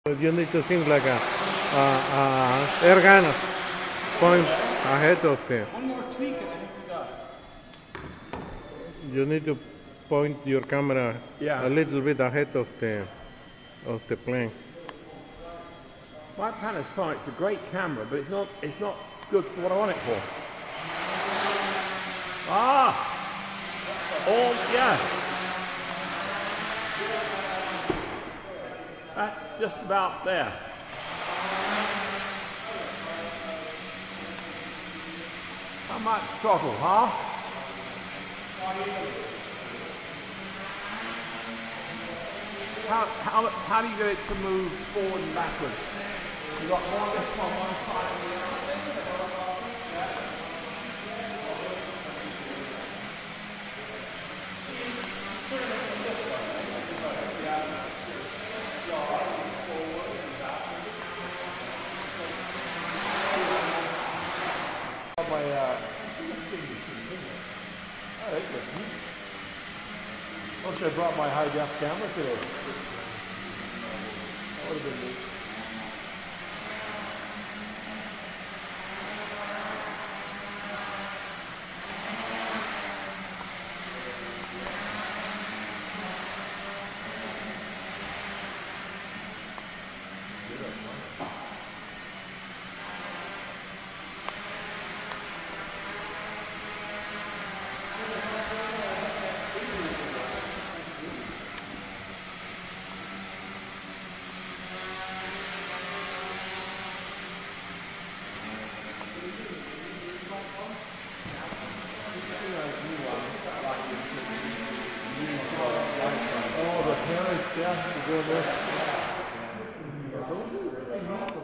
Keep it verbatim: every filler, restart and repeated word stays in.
You need to think like a, a, a air gun point ahead of the. One more tweak and I think we got it. You need to point your camera Yeah. a little bit ahead of the of the plane. My Panasonic's a great camera, but it's not it's not good for what I want it for. Ah! Oh, yeah. That's just about there. How much throttle, huh? How, how, how do you get it to move forward and backwards? You've got more lift on one side and the other. My, uh, oh, interesting. Also, I brought my high def camera today. That would have been neat. Oh, the parents, yeah, to go there.